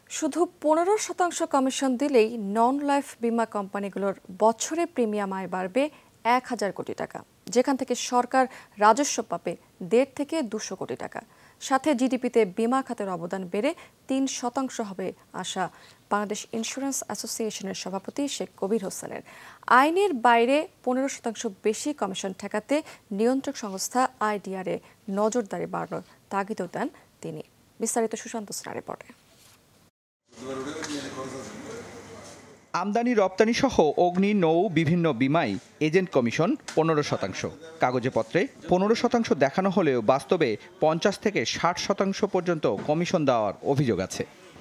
শুধু 15% কমিশন দিলেই non life বীমা কোম্পানিগুলোর বছরে প্রিমিয়াম আয় বাড়বে 1000 কোটি টাকা, যেখান থেকে সরকার রাজস্ব পাবে 1.5 থেকে 200 কোটি টাকা। সাথে জিডিপিতে বীমা খাতের অবদান বেড়ে 3% হবে আশা বাংলাদেশ ইন্স্যুরেন্স অ্যাসোসিয়েশনের সভাপতি শেখ কবির হোসেনের। আইনের বাইরে 15% বেশি কমিশন ঠেকাতে নিয়ন্ত্রক সংস্থা আইডিআরে নজরদারি বাড়ানোর তাগিদও দেন তিনি। বিস্তারিত সুশান্ত স্নার রিপোর্টে। আমদানি রপ্তানি সহ অগ্নি নৌ বিভিন্ন বিমায় এজেন্ট কমিশন 15%, কাগজে পত্রে 15% দেখানো হলেও বাস্তবে 50 থেকে 60% পর্যন্ত কমিশন দেওয়ার অভিযোগ আছে।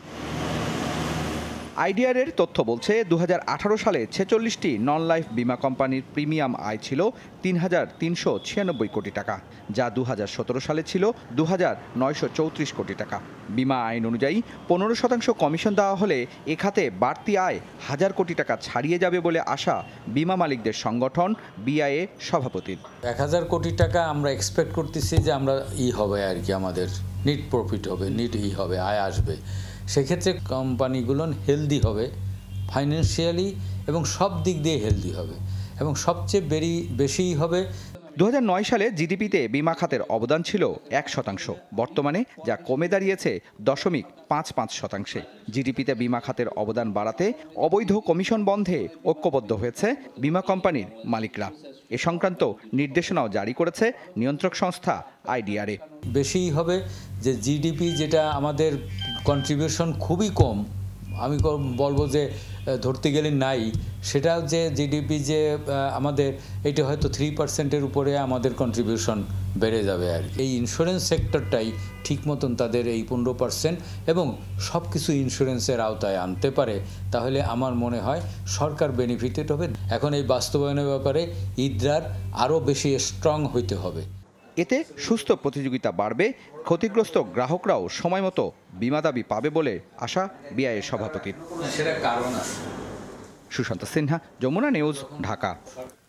আইডিআরের তথ্য বলছে 2018 সালে 46টি নন লাইফ বীমা কোম্পানির প্রিমিয়াম আয় ছিল 3,396 কোটি টাকা, যা 2017 সালে ছিল 2,934 কোটি টাকা। বীমা আইন অনুযায়ী 15% কমিশন দেওয়া হলে এ খাতে বাড়তি আয় 1000 কোটি টাকা ছাড়িয়ে যাবে বলে আশা বীমা মালিকদের সংগঠন বিআইএ সভাপতির। 1000 কোটি টাকা আমরা এক্সপেক্ট করতেছি যে আমরা হবে আর কি, আমাদের নিট প্রফিট হবে, নিট হবে, আয় আসবে। সেক্ষেত্রে কোম্পানিগুলো হেলদি হবে ফাইন্যান্সিয়ালি এবং সব দিক দিয়ে হেলদি হবে এবং সবচেয়ে বেশিই হবে। 2009 সালে জিডিপিতে বীমা খাতের অবদান ছিল 1%, বর্তমানে যা কমে দাঁড়িয়েছে 0.55%। জিডিপিতে বীমা খাতের অবদান বাড়াতে অবৈধ কমিশন বন্ধে ঐক্যবদ্ধ হয়েছে বীমা কোম্পানির মালিকরা। এ সংক্রান্ত নির্দেশনাও জারি করেছে নিয়ন্ত্রক সংস্থা আইডিআরএ। বেশিই হবে যে জিডিপি, যেটা আমাদের কন্ট্রিবিউশন খুবই কম, আমি বলবো যে ধরতে গেলে নাই, সেটা যে জিডিপি যে আমাদের এটা হয়তো 3%-এর উপরে আমাদের কন্ট্রিবিউশন বেড়ে যাবে আর এই ইন্স্যুরেন্স সেক্টরটাই ঠিক মতন তাদের এই 15% এবং সব কিছু ইন্স্যুরেন্সের আওতায় আনতে পারে, তাহলে আমার মনে হয় সরকার বেনিফিটেড হবে। এখন এই বাস্তবায়নের ব্যাপারে ইদ্রার আরও বেশি স্ট্রং হইতে হবে। এতে সুস্থ প্রতিযোগিতা বাড়বে, ক্ষতিগ্রস্ত গ্রাহকরাও সময়মতো বীমা দাবি পাবে বলে আশা বিআইএ সভাপতির। সেটা কারণ আছে। সুশান্ত সিনহা, যমুনা নিউজ, ঢাকা।